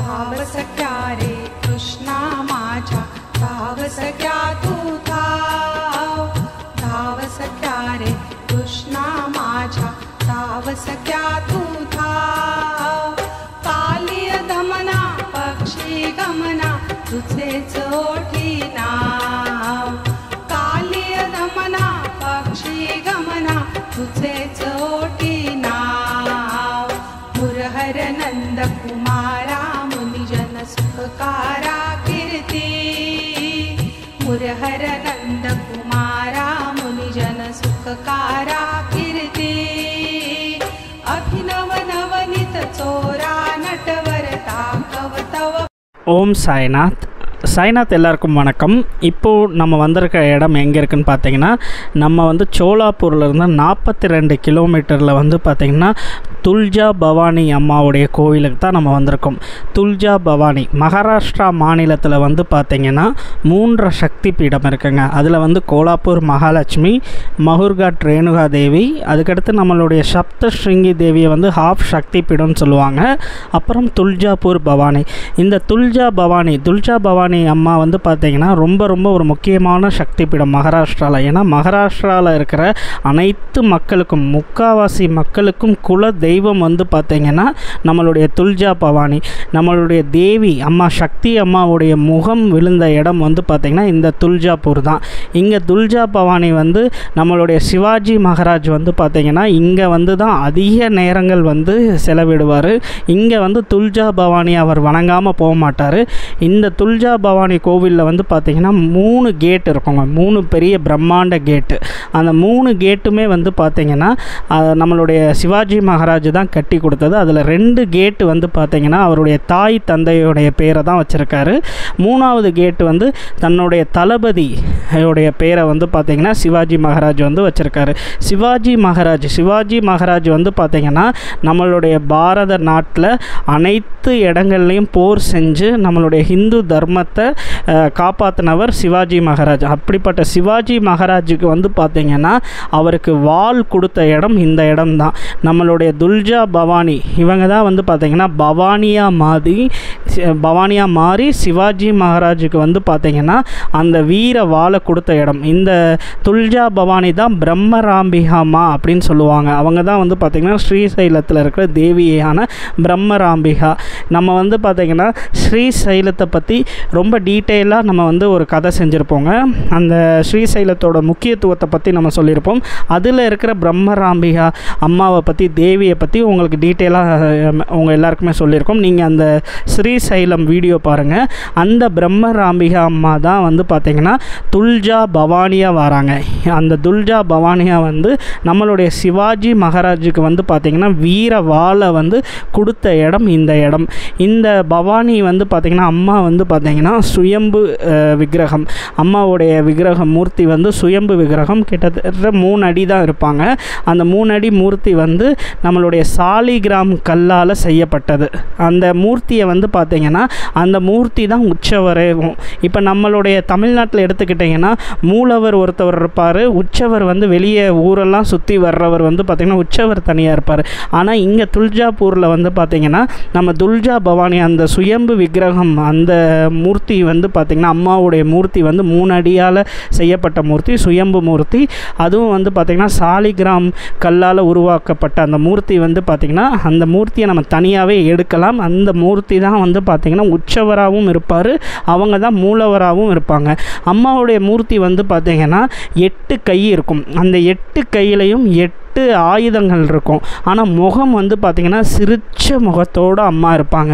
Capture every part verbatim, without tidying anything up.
धाव सख्या रे कृष्णा माझ्या धाव सख्या तू धाव धाव सख्या रे कृष्णा माझ्या धाव सख्या तू धाव कालिय धमना पक्षी गमना तुझेच ओठी नाव कालिय धमना पक्षी गमना तुझेच ओठी नाव मुरहर नंद कुमारा मुनिजन सुखकारा कीर्ती मुरहर नंद कुमारा मुनिजन सुखकारा कीर्ती अभिनव नवनीत चोरा नटवरता कवतव. ஓம் சாய்நாத். சாய்நாத் எல்லாருக்கும் வணக்கம். இப்போது நம்ம வந்திருக்க இடம் எங்கே இருக்குதுன்னு பார்த்தீங்கன்னா, நம்ம வந்து சோலாப்பூர்லேருந்து நாற்பத்தி ரெண்டு கிலோமீட்டரில் வந்து பார்த்திங்கன்னா துல்ஜா பவானி அம்மாவுடைய கோவிலுக்கு தான் நம்ம வந்திருக்கோம். துல்ஜா பவானி மகாராஷ்டிரா மாநிலத்தில் வந்து பார்த்திங்கன்னா மூன்று சக்தி பீடம் இருக்குங்க. அதில் வந்து கோலாப்பூர் மகாலட்சுமி, மஹூர்காட் ரேணுகா தேவி, அதுக்கடுத்து நம்மளுடைய சப்தஸ்ருங்கி தேவியை வந்து ஹாஃப் சக்தி பீடம்னு சொல்லுவாங்க. அப்புறம் துல்ஜாப்பூர் பவானி. இந்த துல்ஜா பவானி துல்ஜா பவானி அம்மா வந்து பார்த்திங்கன்னா ரொம்ப ரொம்ப ஒரு முக்கியமான சக்தி பீடம் மகாராஷ்டிராவில். ஏன்னா மகாராஷ்டிராவில் இருக்கிற அனைத்து மக்களுக்கும், முக்காவாசி மக்களுக்கும் குல தெய்வம் வந்து பார்த்திங்கன்னா நம்மளுடைய துல்ஜா பவானி. நம்மளுடைய தேவி அம்மா சக்தி அம்மாவுடைய முகம் விழுந்த இடம் வந்து பார்த்திங்கன்னா இந்த துல்ஜாப்பூர் தான். இங்கே துல்ஜா பவானி வந்து நம்மளுடைய சிவாஜி மகாராஜ் வந்து பார்த்திங்கன்னா இங்கே வந்து தான் அதிக நேரங்கள் வந்து செலவிடுவார். இங்கே வந்து துல்ஜா பவானி அவர் வணங்காமல் போக மாட்டார். இந்த துல்ஜா பவானி கோவிலில் வந்து பார்த்திங்கன்னா மூணு கேட் இருக்குங்க. மூணு பெரிய பிரம்மாண்ட கேட்டு. அந்த மூணு கேட்டுமே வந்து பார்த்திங்கன்னா நம்மளுடைய சிவாஜி மகாராஜ் தான் கட்டி கொடுத்தது. அதில் ரெண்டு கேட்டு வந்து பார்த்திங்கன்னா அவருடைய தாய் தந்தையுடைய பேரை தான் வச்சுருக்காரு. மூணாவது கேட்டு வந்து தன்னுடைய தளபதியோடைய பேரை வந்து பார்த்திங்கன்னா சிவாஜி மகாராஜ் வந்து வச்சுருக்காரு. சிவாஜி மகாராஜ் சிவாஜி மகாராஜ் வந்து பார்த்திங்கன்னா நம்மளுடைய பாரத நாட்டில் அனைத்து இடங்கள்லையும் போர் செஞ்சு நம்மளுடைய ஹிந்து தர்மத்தை காப்பாற்றினவர் சிவாஜி மகாராஜ். அப்படிப்பட்ட சிவாஜி மகாராஜுக்கு வந்து பார்த்திங்கன்னா அவருக்கு வாள் கொடுத்த இடம் இந்த இடம் தான். நம்மளுடைய துல்ஜா பவானி இவங்க தான் வந்து பார்த்திங்கன்னா பவானியாக மாறி பவானியாக மாறி சிவாஜி மகாராஜுக்கு வந்து பார்த்திங்கன்னா அந்த வீர வாளை கொடுத்த இடம். இந்த துல்ஜா பவானி தான் பிரம்மராம்பிகாமா அப்படின்னு சொல்லுவாங்க. அவங்க தான் வந்து பார்த்திங்கன்னா ஸ்ரீசைலத்தில் இருக்கிற தேவியான பிரம்மராம்பிகா. நம்ம வந்து பார்த்திங்கன்னா ஸ்ரீசைலத்தை பற்றி ரொம்ப டீட்டெயிலாக நம்ம வந்து ஒரு கதை செஞ்சுருப்போங்க. அந்த ஸ்ரீசைலத்தோட முக்கியத்துவத்தை பற்றி நம்ம சொல்லியிருப்போம். அதில் இருக்கிற பிரம்மராம்பிகா அம்மாவை பற்றி, தேவியை பற்றி உங்களுக்கு டீட்டெயிலாக உங்கள் எல்லாருக்குமே சொல்லியிருக்கோம். நீங்கள் அந்த ஸ்ரீசைலம் வீடியோ பாருங்கள். அந்த பிரம்மராம்பிகா அம்மா தான் வந்து பார்த்திங்கன்னா துல்ஜா பவானியாக வராங்க. அந்த துல்ஜா பவானியாக வந்து நம்மளுடைய சிவாஜி மகாராஜுக்கு வந்து பார்த்திங்கன்னா வீர வாளை வந்து கொடுத்த இடம் இந்த இடம். இந்த பவானி வந்து பார்த்திங்கன்னா அம்மா வந்து பார்த்திங்கன்னா சுயம்பு விக்கிரகம். அம்மாவுடைய விக்கிரகம் மூர்த்தி வந்து சுயம்பு விக்கிரகம். கிட்டத்தட்ட மூணு அடி தான் இருப்பாங்க. அந்த மூணு அடி மூர்த்தி வந்து நம்மளுடைய சாலிகிராம் கல்லால் செய்யப்பட்டது. அந்த மூர்த்தியை வந்து பார்த்திங்கன்னா அந்த மூர்த்தி தான் உற்சவரேவும். இப்போ நம்மளுடைய தமிழ்நாட்டில் எடுத்துக்கிட்டிங்கன்னா மூலவர் ஒருத்தவர் இருப்பார், உற்சவர் வந்து வெளியே ஊரெல்லாம் சுற்றி வர்றவர் வந்து பார்த்திங்கன்னா உற்சவர் தனியாக இருப்பார். ஆனால் இங்கே துல்ஜாப்பூரில் வந்து பார்த்திங்கன்னா நம்ம துல்ஜா பவானி அந்த சுயம்பு விக்கிரகம் அந்த மூர்த்தி வந்து பார்த்திங்கன்னா அம்மாவுடைய மூர்த்தி வந்து மூணு அடியால் செய்யப்பட்ட மூர்த்தி, சுயம்பு மூர்த்தி. அதுவும் வந்து பார்த்திங்கன்னா சாலிகிராம் கல்லால் உருவாக்கப்பட்ட அந்த மூர்த்தி வந்து பார்த்திங்கன்னா அந்த மூர்த்தியை நம்ம தனியாகவே எடுக்கலாம். அந்த மூர்த்தி தான் வந்து பார்த்திங்கன்னா உற்சவராகவும் இருப்பார், அவங்க தான் மூலவராகவும் இருப்பாங்க. அம்மாவுடைய மூர்த்தி வந்து பார்த்திங்கன்னா எட்டு கை இருக்கும். அந்த எட்டு கையிலையும் எட்டு ஆயுதங்கள் இருக்கும். ஆனால் முகம் வந்து பார்த்திங்கன்னா சிரிச்ச முகத்தோடு அம்மா இருப்பாங்க.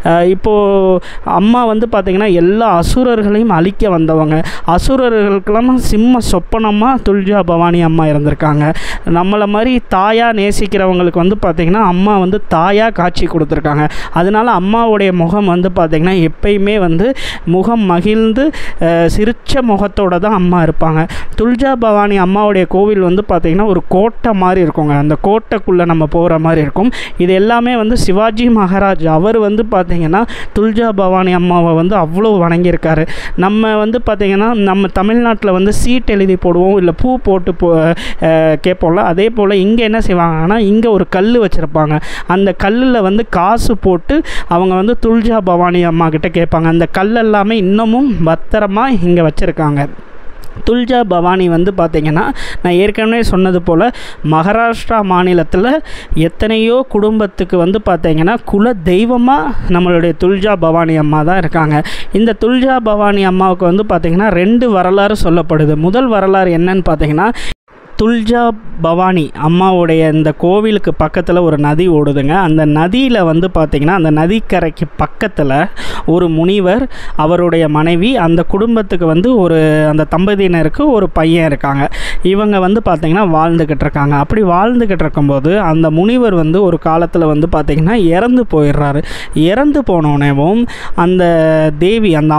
இப்போது அம்மா வந்து பார்த்திங்கன்னா எல்லா அசுரர்களையும் அழிக்க வந்தவங்க. அசுரர்களுக்கெல்லாம் சிம்ம சொப்பனமாக துல்ஜா பவானி அம்மா இருந்திருக்காங்க. நம்மளை மாதிரி தாயாக நேசிக்கிறவங்களுக்கு வந்து பார்த்திங்கன்னா அம்மா வந்து தாயாக காட்சி கொடுத்துருக்காங்க. அதனால் அம்மாவுடைய முகம் வந்து பார்த்திங்கன்னா எப்பயுமே வந்து முகம் மகிழ்ந்து சிரிச்ச முகத்தோடு தான் அம்மா இருப்பாங்க. துல்ஜா பவானி அம்மாவுடைய கோவில் வந்து பார்த்திங்கன்னா ஒரு கோட்டை மாதிரி மாதிரி இருக்குங்க, அந்த கோட்டைக்குள்ளே நம்ம போகிற மாதிரி இருக்கும். இது எல்லாமே வந்து சிவாஜி மகாராஜ் அவர் வந்து பார்த்திங்கன்னா துல்ஜா பவானி அம்மாவை வந்து அவ்வளோ வணங்கியிருக்காரு. நம்ம வந்து பார்த்திங்கன்னா நம்ம தமிழ்நாட்டில் வந்து சீட் எழுதி போடுவோம், இல்லை பூ போட்டு போ கேட்போம்ல, அதே போல் இங்கே என்ன செய்வாங்கன்னா இங்கே ஒரு கல் வச்சுருப்பாங்க. அந்த கல்லில் வந்து காசு போட்டு அவங்க வந்து துல்ஜா பவானி அம்மா கிட்ட கேட்பாங்க. அந்த கல் எல்லாமே இன்னமும் பத்திரமாக இங்கே வச்சுருக்காங்க. துல்ஜா பவானி வந்து பார்த்திங்கன்னா நான் ஏற்கனவே சொன்னது போல் மகாராஷ்டிரா மாநிலத்தில் எத்தனையோ குடும்பத்துக்கு வந்து பார்த்திங்கன்னா குல தெய்வமாக நம்மளுடைய துல்ஜா பவானி அம்மா தான் இருக்காங்க. இந்த துல்ஜா பவானி அம்மாவுக்கு வந்து பார்த்திங்கன்னா ரெண்டு வரலாறு சொல்லப்படுது. முதல் வரலாறு என்னன்னு பார்த்திங்கன்னா, துல்ஜா பவானி அம்மாவுடைய இந்த கோவிலுக்கு பக்கத்தில் ஒரு நதி ஓடுதுங்க. அந்த நதியில் வந்து பார்த்திங்கன்னா அந்த நதிக்கரைக்கு பக்கத்தில் ஒரு முனிவர், அவருடைய மனைவி, அந்த குடும்பத்துக்கு வந்து ஒரு அந்த தம்பதியினருக்கு ஒரு பையன் இருக்காங்க. இவங்க வந்து பார்த்திங்கன்னா வாழ்ந்துக்கிட்டு இருக்காங்க. அப்படி வாழ்ந்துக்கிட்டு இருக்கும்போது அந்த முனிவர் வந்து ஒரு காலத்தில் வந்து பார்த்திங்கன்னா இறந்து போயிடுறாரு. இறந்து போனோடனேவும் அந்த தேவி அந்த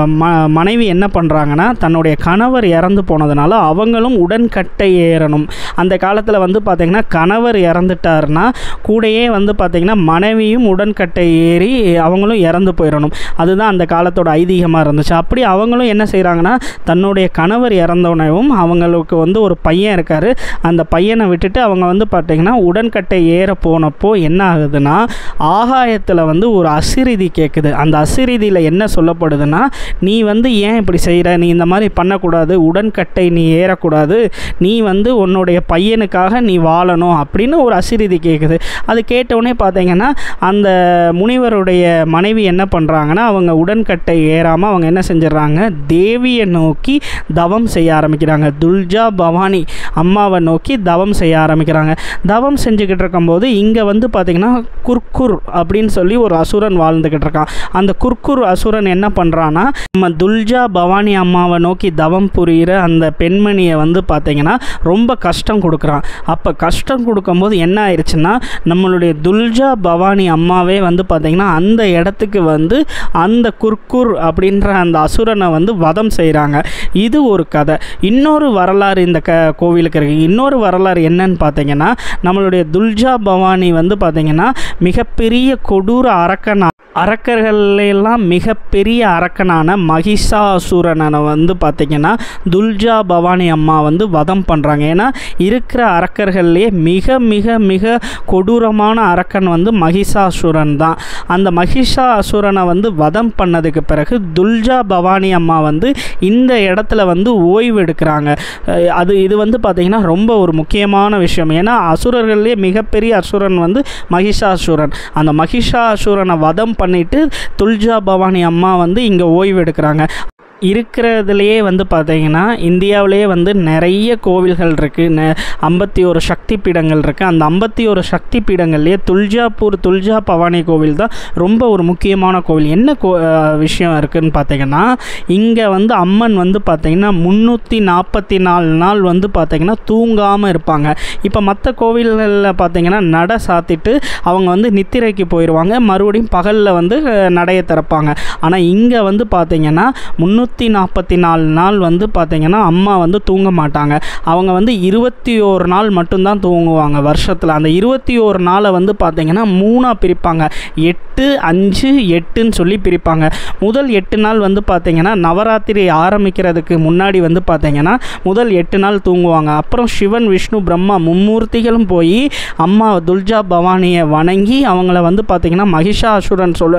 மனைவி என்ன பண்ணுறாங்கன்னா, தன்னுடைய கணவர் இறந்து போனதுனால அவங்களும் உடன்கட்டை ஏறணும். அந்த காலத்தில் வந்து பார்த்திங்கன்னா கணவர் இறந்துட்டாருன்னா கூடையே வந்து பார்த்திங்கன்னா மனைவியும் உடன்கட்டை ஏறி அவங்களும் இறந்து போயிடணும். அதுதான் அந்த காலத்தோட ஐதீகமாக இருந்துச்சு. அப்படி அவங்களும் என்ன செய்கிறாங்கன்னா, தன்னுடைய கணவர் இறந்தோடனேவும் அவங்களுக்கு வந்து ஒரு பையன் இருக்கார். அந்த பையனை விட்டுட்டு அவங்க வந்து பார்த்திங்கன்னா உடன்கட்டை ஏற போனப்போ என்ன ஆகுதுன்னா, ஆகாயத்தில் வந்து ஒரு அசிரிதி கேட்குது. அந்த அசிரிதியில் என்ன சொல்லப்படுதுன்னா, நீ வந்து ஏன் இப்படி செய்கிற, நீ இந்த மாதிரி பண்ணக்கூடாது, உடன்கட்டை நீ ஏறக்கூடாது, நீ வந்து உன்னுடைய பையனுக்காக நீ வாழணும் அப்படின்னு ஒரு அசிரிதி கேட்குது. அது கேட்டவுடனே பார்த்தீங்கன்னா அந்த முனிவருடைய மனைவி என்ன பண்ணுறாங்கன்னா, அவங்க உடன்கட்டை ஏறாமல் அவங்க என்ன செஞ்சிடறாங்க, தேவியை நோக்கி தவம் செய்ய ஆரம்பிக்கிறாங்க. துல்ஜா பவானி அம்மாவை நோக்கி தவம் செய்ய ஆரம்பிக்கிறாங்க. தவம் செஞ்சுக்கிட்டு இருக்கும்போது இங்கே வந்து பார்த்திங்கன்னா குர்குர் அப்படின்னு சொல்லி ஒரு அசுரன் வாழ்ந்துக்கிட்டு இருக்கான். அந்த குர்குர் அசுரன் என்ன பண்ணுறான்னா, நம்ம துல்ஜா பவானி அம்மாவை நோக்கி தவம் புரிகிற அந்த பெண்மணியை வந்து பார்த்திங்கன்னா ரொம்ப கஷ்டம் கொடுக்குறான். அப்போ கஷ்டம் கொடுக்கும்போது என்ன ஆயிடுச்சுன்னா, நம்மளுடைய துல்ஜா பவானி அம்மாவே வந்து பார்த்திங்கன்னா அந்த இடத்துக்கு வந்து அந்த குர்குர் அப்படின்ற அந்த அசுரனை வந்து வதம் செய்கிறாங்க. இது ஒரு கதை. இன்னொரு வரலாறு இந்த க கோவிலுக்கு இருக்குது. இன்னொரு வரலாறு என்னன்னு பார்த்தீங்கன்னா, நம்மளுடைய துல்ஜா பவானி வந்து பார்த்திங்கன்னா மிகப்பெரிய கொடூர அரக்கனா அரக்கர்களெல்லாம் மிகப்பெரிய அரக்கனான மகிஷாசுரனை வந்து பார்த்திங்கன்னா துல்ஜா பவானி அம்மா வந்து வதம் பண்ணுறாங்க. ஏன்னா இருக்கிற அரக்கர்கள்லேயே மிக மிக மிக கொடூரமான அரக்கன் வந்து மகிஷாசுரன் தான். அந்த மகிஷாசுரனை வந்து வதம் பண்ணதுக்கு பிறகு துல்ஜா பவானி அம்மா வந்து இந்த இடத்துல வந்து ஓய்வு எடுக்கிறாங்க. அது இது வந்து பார்த்திங்கன்னா ரொம்ப ஒரு முக்கியமான விஷயம். ஏன்னா அசுரர்கள்லேயே மிகப்பெரிய அசுரன் வந்து மகிஷாசுரன். அந்த மகிஷாசுரனை வதம் பண்ணிட்டு துல்ஜா பவானி அம்மா வந்து இங்கே ஓய்வு எடுக்கிறாங்க. இருக்கிறதுலையே வந்து பார்த்திங்கன்னா இந்தியாவிலேயே வந்து நிறைய கோவில்கள் இருக்குது, ந ஐம்பத்தி ஒரு சக்தி பீடங்கள் இருக்குது. அந்த ஐம்பத்தி ஒரு சக்தி பீடங்கள்லேயே துல்ஜாப்பூர் துல்ஜா பவானி கோவில் தான் ரொம்ப ஒரு முக்கியமான கோவில். என்ன கோ விஷயம் இருக்குதுன்னு பார்த்திங்கன்னா, இங்கே வந்து அம்மன் வந்து பார்த்திங்கன்னா முந்நூற்றி நாற்பத்தி நாலு நாள் வந்து பார்த்திங்கன்னா தூங்காமல் இருப்பாங்க. இப்போ மற்ற கோவில்களில் பார்த்திங்கன்னா நடை சாத்திட்டு அவங்க வந்து நித்திரைக்கு போயிடுவாங்க, மறுபடியும் பகலில் வந்து நடையை திறப்பாங்க. ஆனால் இங்கே வந்து பார்த்திங்கன்னா முந்நூற்றி நாற்பத்தி நாலு நாள் வந்து பார்த்திங்கன்னா அம்மா வந்து தூங்க மாட்டாங்க. அவங்க வந்து இருபத்தி ஒரு நாள் மட்டும்தான் தூங்குவாங்க வருஷத்தில். அந்த இருபத்தி ஒரு நாளை வந்து பார்த்திங்கன்னா மூணாக பிரிப்பாங்க. எட்டு அஞ்சு எட்டுன்னு சொல்லி பிரிப்பாங்க. முதல் எட்டு நாள் வந்து பார்த்திங்கன்னா நவராத்திரி ஆரம்பிக்கிறதுக்கு முன்னாடி வந்து பார்த்திங்கன்னா முதல் எட்டு நாள் தூங்குவாங்க. அப்புறம் சிவன் விஷ்ணு பிரம்மா மும்மூர்த்திகளும் போய் அம்மா துல்ஜா பவானியை வணங்கி அவங்கள வந்து பார்த்திங்கன்னா மகிஷாசுரன் சொல்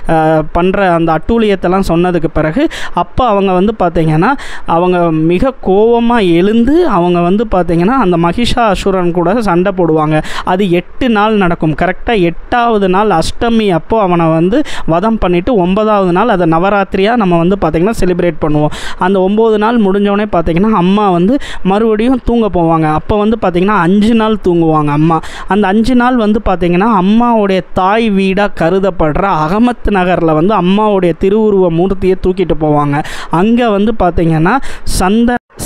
பண்ணுற அந்த அட்டூழியத்தெல்லாம் சொன்னதுக்கு பிறகு அப்போ அவங்க வந்து பார்த்திங்கன்னா அவங்க மிக கோபமாக எழுந்து அவங்க வந்து பார்த்திங்கன்னா அந்த மகிஷாசுரன் கூட சண்டை போடுவாங்க. அது எட்டு நாள் நடக்கும். கரெக்டாக எட்டாவது நாள் அஷ்டமி அப்போது அவனை வந்து வதம் பண்ணிவிட்டு ஒன்பதாவது நாள் அதை நவராத்திரியாக நம்ம வந்து பார்த்திங்கன்னா செலிப்ரேட் பண்ணுவோம். அந்த ஒம்பது நாள் முடிஞ்சோடனே பார்த்திங்கன்னா அம்மா வந்து மறுபடியும் தூங்க போவாங்க. அப்போ வந்து பார்த்திங்கன்னா அஞ்சு நாள் தூங்குவாங்க அம்மா. அந்த அஞ்சு நாள் வந்து பார்த்திங்கன்னா அம்மாவுடைய தாய் வீடாக கருதப்படுற அகமத் நகரில் வந்து அம்மாவுடைய திருவுருவ மூர்த்தியை தூக்கிட்டு போவாங்க. அங்கே வந்து பார்த்திங்கன்னா சந்த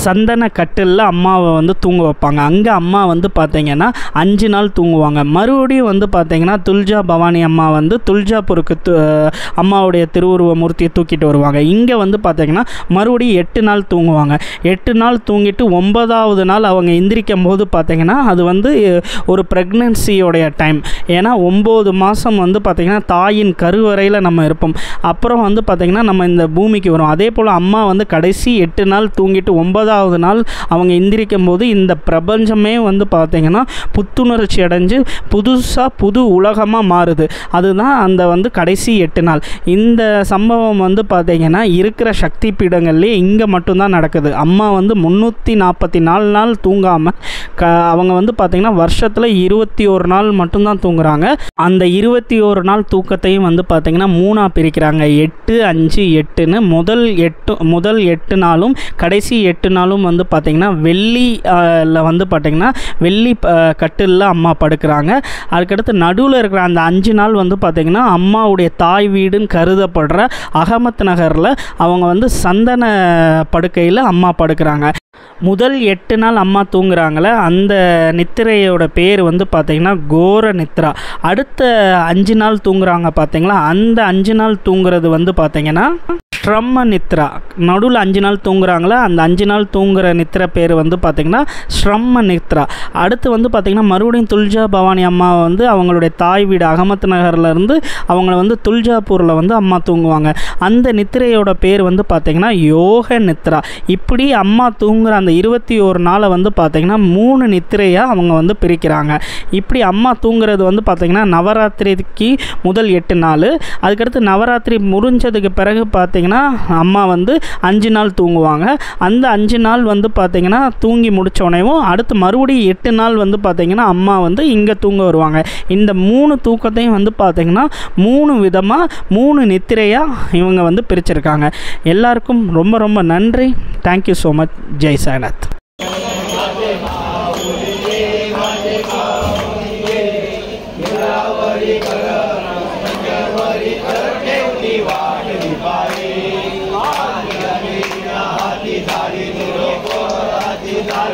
சந்தன கட்டிலில் அம்மாவை வந்து தூங்க வைப்பாங்க. அங்கே அம்மா வந்து பார்த்திங்கன்னா அஞ்சு நாள் தூங்குவாங்க. மறுபடியும் வந்து பார்த்திங்கன்னா துல்ஜா பவானி அம்மா வந்து துல்ஜாபூருக்கு து அம்மாவுடைய திருவுருவ மூர்த்தியை தூக்கிட்டு வருவாங்க. இங்கே வந்து பார்த்திங்கன்னா மறுபடியும் எட்டு நாள் தூங்குவாங்க. எட்டு நாள் தூங்கிட்டு ஒன்பதாவது நாள் அவங்க எந்திரிக்கும் போது பார்த்திங்கன்னா அது வந்து ஒரு ப்ரெக்னன்சியோடைய டைம். ஏன்னா ஒம்பது மாதம் வந்து பார்த்திங்கன்னா தாயின் கருவறையில் நம்ம இருப்போம். அப்புறம் வந்து பார்த்திங்கன்னா நம்ம இந்த பூமிக்கு வரும். அதே போல் அம்மா வந்து கடைசி எட்டு நாள் தூங்கிட்டு ஒன்பதாவது நாள் அவங்க எந்திரிக்கும் போது இந்த பிரபஞ்சமே வந்து பார்த்திங்கன்னா புத்துணர்ச்சி அடைஞ்சு புதுசாக புது உலகமாக மாறுது. அதுதான் அந்த வந்து கடைசி எட்டு நாள். இந்த சம்பவம் வந்து பார்த்திங்கன்னா இருக்கிற சக்தி பீடங்கள்லேயே இங்கே மட்டும்தான் நடக்குது. அம்மா வந்து முந்நூற்றி நாற்பத்தி நாலு நாள் தூங்காமல் க அவங்க வந்து பார்த்திங்கன்னா வருஷத்தில் இருபத்தி ஒரு நாள் மட்டும்தான் தூங்குறாங்க. அந்த இருபத்தி ஒரு நாள் தூக்கத்தையும் வந்து பார்த்திங்கன்னா மூணாக பிரிக்கிறாங்க. எட்டு அஞ்சு எட்டுன்னு முதல் எட்டு முதல் எட்டு நாளும் கடைசி எட்டு நாளும் வந்து பார்த்திங்கன்னா வெள்ளியில் வந்து பார்த்திங்கன்னா வெள்ளி கட்டிலில் அம்மா படுக்கிறாங்க. அதுக்கடுத்து நடுவில் இருக்கிற அந்த அஞ்சு நாள் வந்து பார்த்திங்கன்னா அம்மாவுடைய தாய் வீடுன்னு கருதப்படுற அகமத் நகரில் அவங்க வந்து சந்தன படுக்கையில் அம்மா படுக்கிறாங்க. முதல் எட்டு நாள் அம்மா தூங்குறாங்களே அந்த நித்திரையோட பேர் வந்து பார்த்திங்கன்னா கோர நித்ரா. அடுத்த அஞ்சு நாள் தூங்குறாங்க பார்த்திங்களா, அந்த அஞ்சு நாள் தூங்குறது வந்து பார்த்திங்கன்னா ஸ்ரம்ம நித்ரா. நடுவில் அஞ்சு நாள் தூங்குறாங்களா அந்த அஞ்சு நாள் தூங்குற நித்திரை பேர் வந்து பார்த்திங்கன்னா ஸ்ரம்ம நித்ரா. அடுத்து வந்து பார்த்திங்கன்னா மறுபடியும் துல்ஜா பவானி அம்மா வந்து அவங்களுடைய தாய் வீடு அகமத் நகர்லேருந்து அவங்கள வந்து துல்ஜாப்பூரில் வந்து அம்மா தூங்குவாங்க. அந்த நித்திரையோட பேர் வந்து பார்த்திங்கன்னா யோக நித்ரா. இப்படி அம்மா தூங்குற அந்த இருபத்தி ஒரு நாளை வந்து பார்த்திங்கன்னா மூணு நித்திரையாக அவங்க வந்து பிரிக்கிறாங்க. இப்படி அம்மா தூங்குறது வந்து பார்த்திங்கன்னா நவராத்திரிக்கு முதல் எட்டு நாள். அதுக்கடுத்து நவராத்திரி முடிஞ்சதுக்கு பிறகு பார்த்திங்கன்னா அம்மா வந்து அஞ்சு நாள் தூங்குவாங்க. அந்த அஞ்சு நாள் வந்து பார்த்திங்கன்னா தூங்கி முடித்தோடனேவும் அடுத்து மறுபடியும் எட்டு நாள் வந்து பார்த்திங்கன்னா அம்மா வந்து இங்கே தூங்க வருவாங்க. இந்த மூணு தூக்கத்தையும் வந்து பார்த்திங்கன்னா மூணு விதமாக மூணு நித்திரையாக இவங்க வந்து பிரிச்சிருக்காங்க. எல்லாருக்கும் ரொம்ப ரொம்ப நன்றி. Thank you so much. Jai Sainath.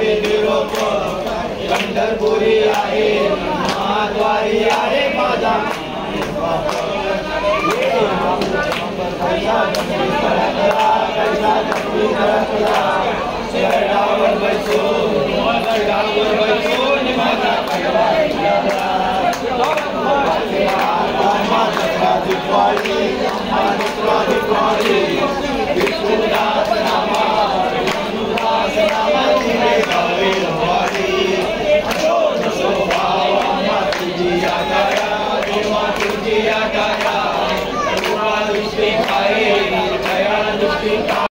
पंढरपुरी आहे महाद्वारी आहे माझा